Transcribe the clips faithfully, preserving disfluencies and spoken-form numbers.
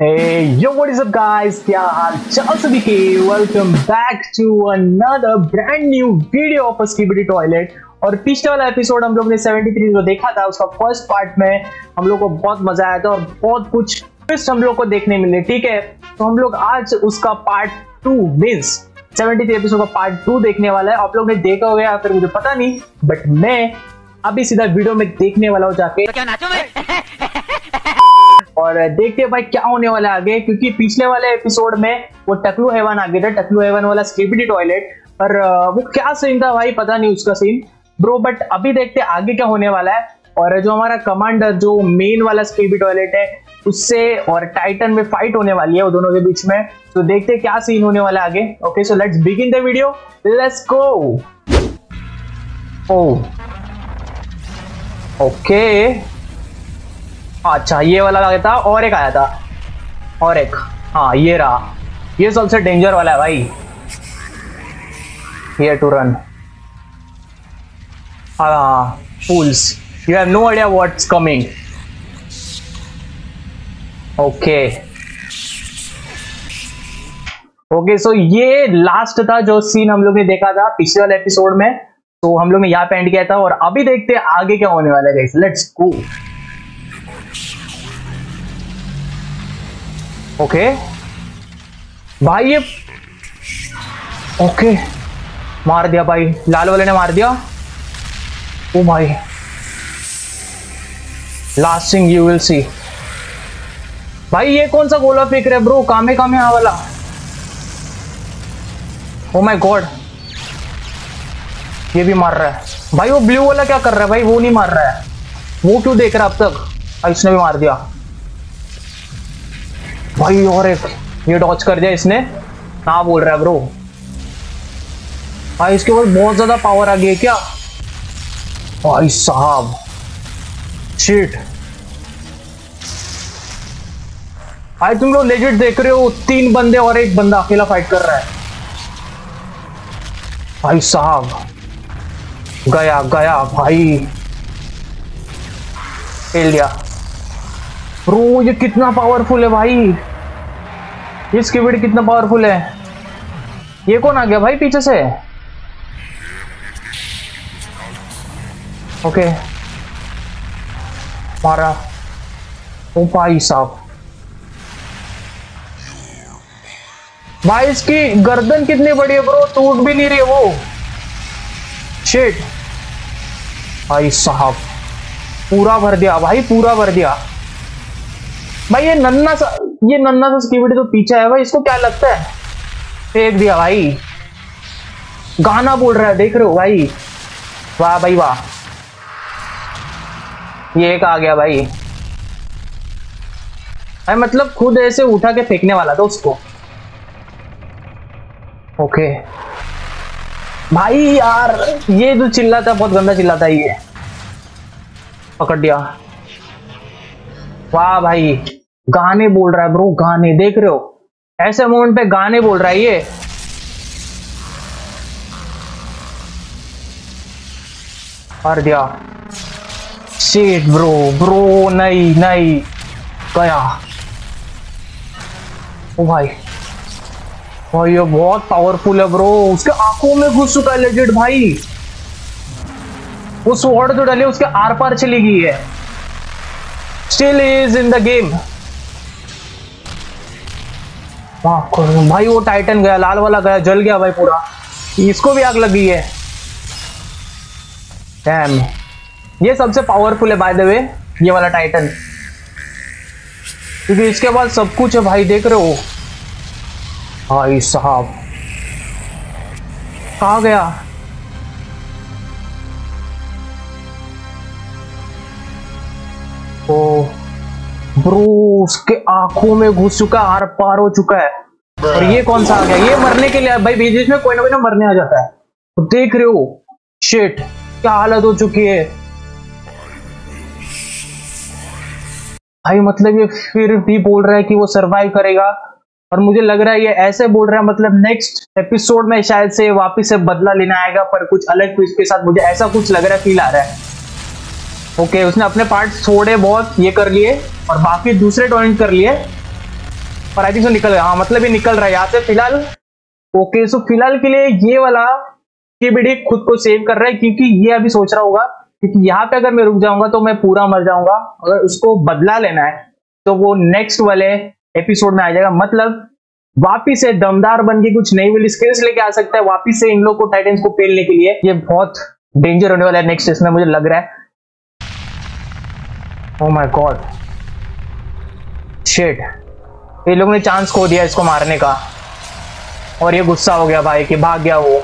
Hey, yo, what is up guys? क्या हाल चाल सभी के? Welcome back to another brand new video of a Skibidi Toilet। और पिछले वाला एपिसोड हम लोग ने तिहत्तर जो देखा था उसका फर्स्ट पार्ट में हम लोग को बहुत मजा आया था और बहुत कुछ ट्विस्ट हम लोग को देखने मिले। ठीक है, तो हम लोग आज उसका पार्ट टू मीन्स तिहत्तर एपिसोड का पार्ट टू देखने वाला है। आप लोग ने देखा होगा या फिर मुझे पता नहीं, बट मैं अभी सीधा वीडियो में देखने वाला हूँ जाके। तो क्या नाचो मैं? और देखते हैं भाई क्या होने वाला है आगे, क्योंकि पिछले वाले एपिसोड में वो टकलू हेवन आ गया था, टकलू हेवन वाला स्किबिडी टॉयलेट। पर वो क्या सीन था भाई, पता नहीं उसका सीन ब्रो। बट अभी देखते हैं आगे क्या होने वाला है। और जो हमारा कमांडर जो मेन वाला स्किबिडी टॉयलेट है उससे और टाइटन में फाइट होने वाली है वो दोनों के बीच में। तो देखते हैं क्या सीन होने वाला है आगे। Okay, so let's begin the video, let's go. Oh okay, अच्छा ये वाला आया था और एक आया था और एक, हाँ ये रहा, ये सबसे डेंजर वाला है भाई। Here to run. हाँ fools, you have no idea what's coming. Okay okay, so ये लास्ट था जो सीन हम लोग ने देखा था पिछले वाले एपिसोड में। तो हम लोग ने यहाँ पे एंड किया था और अभी देखते हैं आगे क्या होने वाला है गाइस। Let's go. ओके भाई, ये ओके मार दिया भाई, लाल वाले ने मार दिया। ओ भाई, last thing you will see. भाई ये कौन सा गोला फेंक रहा है ब्रो, कामे कामे आ वाला। ओ माय गॉड, ये भी मार रहा है भाई। वो ब्लू वाला क्या कर रहा है भाई, वो नहीं मार रहा है, वो क्यों देख रहा है अब तक। इसने भी मार दिया भाई। और एक ये डॉच कर दिया इसने, ना बोल रहा है ब्रो। भाई इसके ऊपर बहुत ज्यादा पावर आ गई है क्या भाई साहब। शिट भाई, तुम लोग लेजिट देख रहे हो, तीन बंदे और एक बंदा अकेला फाइट कर रहा है भाई साहब। गया गया भाई, फेल दिया ब्रो। ये कितना पावरफुल है भाई, ये स्किबिडी कितना पावरफुल है। ये कौन आ गया भाई पीछे से? ओके मारा। ओ भाई साहब, भाई इसकी गर्दन कितनी बड़ी है ब्रो, टूट भी नहीं रही है वो। शिट भाई साहब, पूरा भर दिया भाई, पूरा भर दिया भाई। ये नन्ना सा ये नन्ना सा स्किबिडी तो पीछे है भाई, इसको क्या लगता है, फेंक दिया भाई। गाना बोल रहा है, देख रहे हो भाई। वाह भाई वाह, ये एक आ गया भाई। भाई मतलब खुद ऐसे उठा के फेंकने वाला था उसको। ओके भाई यार, ये जो चिल्लाता बहुत गंदा चिल्लाता है, ये पकड़ दिया। वाह भाई, गाने बोल रहा है ब्रो, गाने देख रहे हो, ऐसे मोमेंट पे गाने बोल रहा है ये। मार दिया। शिट ब्रो ब्रो, नहीं नहीं गया। ओ भाई भाई, ये बहुत पावरफुल है ब्रो, उसके आंखों में घुस चुका है लेजिट भाई। वो स्वॉर्ड जो डाले उसके आर पार चली गई है। Still is in the game. भाई वो टाइटन गया, लाल वाला गया, जल गया भाई पूरा। इसको भी आग लगी है। डैम, ये सबसे पावरफुल है बाय द वे, ये वाला टाइटन, क्योंकि इसके बाद सब कुछ है भाई, देख रहे हो भाई साहब। कहाँ गया? ओ ब्रो, उसके आंखों में घुस चुका है, आर पार हो चुका है। और ये कौन सा आ गया, ये मरने के लिए भाई, बीच बीच में कोई ना कोई ना मरने आ जाता है, तो देख रहे हो। शिट, क्या हालत हो चुकी है भाई। मतलब ये फिर भी बोल रहा है कि वो सरवाइव करेगा, और मुझे लग रहा है ये ऐसे बोल रहा है मतलब नेक्स्ट एपिसोड में शायद से वापिस से बदला लेना आएगा, पर कुछ अलग ट्विस्ट के साथ। मुझे ऐसा कुछ लग रहा है, फील आ रहा है। ओके, उसने अपने पार्ट्स थोड़े बहुत ये कर लिए और बाकी दूसरे टॉइंट कर लिए, और आई थिंक सो निकल गया। हाँ मतलब ये निकल रहा है यहाँ से फिलहाल। ओके सो फिलहाल के लिए ये वाला स्किबिडी खुद को सेव कर रहा है, क्योंकि ये अभी सोच रहा होगा क्योंकि यहाँ पे अगर मैं रुक जाऊंगा तो मैं पूरा मर जाऊंगा। अगर उसको बदला लेना है तो वो नेक्स्ट वाले एपिसोड में आ जाएगा, मतलब वापिस से दमदार बन के कुछ नई वाली स्किल्स लेके आ सकता है वापिस से इन लोग को टाइटन्स को पेलने के लिए। ये बहुत डेंजर होने वाला है नेक्स्ट इसमें, मुझे लग रहा है। ओह माय गॉड शिट, ये लोगों ने चांस खो दिया इसको मारने का और ये गुस्सा हो गया भाई कि भाग गया वो।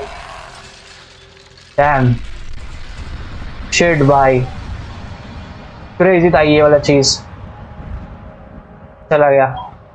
डैम शिट भाई, क्रेजी था ये वाला चीज, चला गया।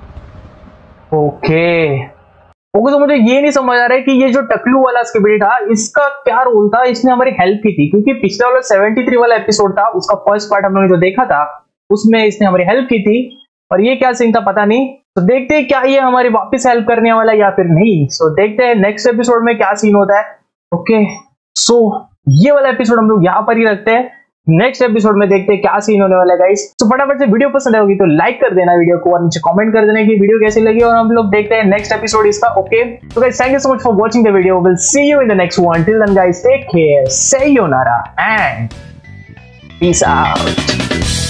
ओके ओके तो मुझे ये नहीं समझ आ रहा है कि ये जो टकलू वाला स्किबिडी था इसका क्या रोल था, इसने हमारी हेल्प की थी, क्योंकि पिछला वाला तिहत्तर वाला एपिसोड था उसका फर्स्ट पार्ट हम लोगों ने जो देखा था उसमें इसने हमारी हेल्प की थी। और ये क्या सीन था पता नहीं, तो देखते हैं क्या ये हमारी वापस हेल्प करने वाला है या फिर नहीं। सो देखते हैं नेक्स्ट एपिसोड में क्या सीन होता है। ओके सो ये वाला एपिसोड हम लोग यहाँ पर ही रखते हैं, नेक्स्ट एपिसोड में देखते हैं क्या सीन होने वाला है गाइस। तो फटाफट से वीडियो पसंद होगी तो लाइक कर देना वीडियो को और नीचे कमेंट कर देना कि वीडियो कैसी लगी, और हम लोग देखते हैं नेक्स्ट एपिसोड इसका। ओके तो guys thank you so much for watching the video, will see you in the next one, till then guys take care, sayonara and peace out.